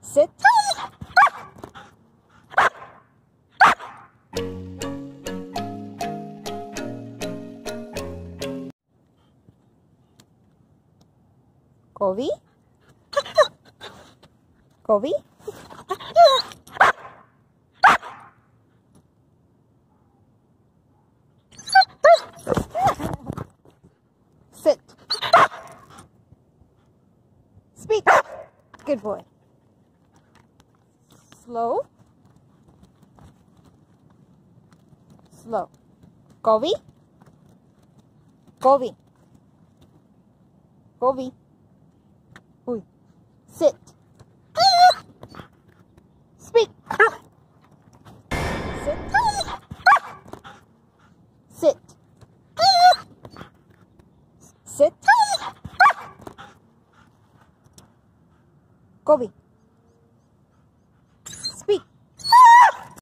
Sit. Covi. Covi. Sit. Speak. Good boy. Slow. Slow. Covi. Covi. Covi. Uy. Sit. Speak. Sit. Sit. Sit. Covi.